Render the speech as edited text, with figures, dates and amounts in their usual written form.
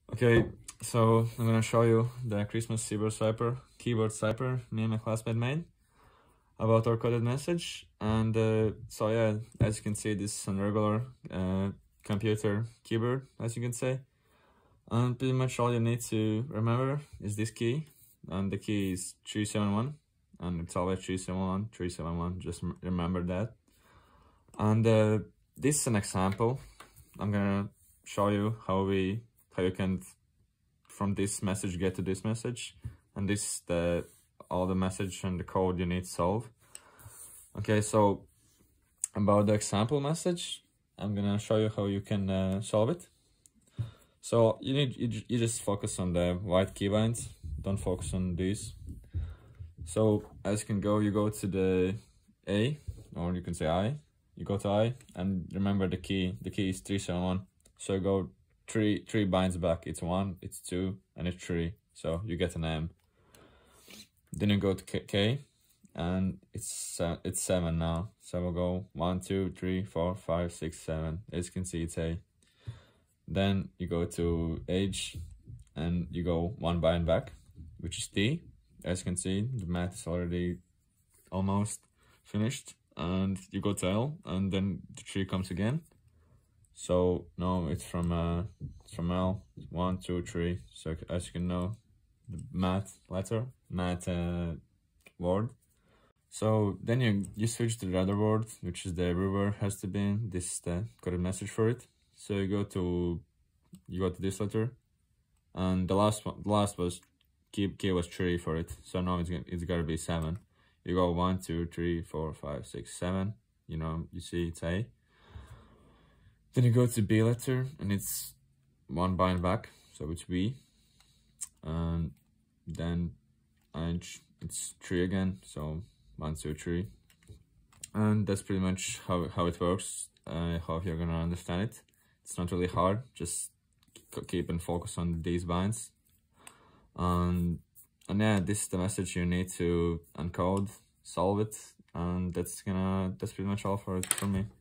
Okay, so I'm gonna show you the Christmas keyboard cipher me and my classmate made about our coded message. And so yeah, as you can see, this is a regular computer keyboard, as you can say. And pretty much all you need to remember is this key, and the key is 371, and it's always 371, 371. Just remember that. And this is an example. I'm gonna show you how you can from this message get to this message, and this is all the message and the code you need to solve. Okay, so about the example message, I'm gonna show you how you can solve it. So you just focus on the white keybinds, don't focus on these. So as you go to the A, or you can say I. You go to I, and remember the key is 371. So you go three binds back. It's 1, it's 2, and it's 3. So you get an M. Then you go to K, and it's 7 now. So we'll go 1, 2, 3, 4, 5, 6, 7. As you can see, it's A. Then you go to H, and you go 1 bind back, which is T. As you can see, the math is already almost finished. And you go to L, and then the 3 comes again. So no, it's from L, 1, 2, 3. So as you can know, the math word. So then you switch to the other word, which is the river has to be in. This is the coded message for it. So you go to this letter, and the last was key was 3 for it. So now it's gotta be 7. You go 1, 2, 3, 4, 5, 6, 7. You see it's A. Then you go to B letter, and it's 1 bind back, so it's B. And then it's 3 again, so 1, 2, 3. And that's pretty much how it works. I hope you're gonna understand it. It's not really hard, just keep and focus on these binds. And yeah, this is the message you need to encode, solve it, and that's pretty much all for me.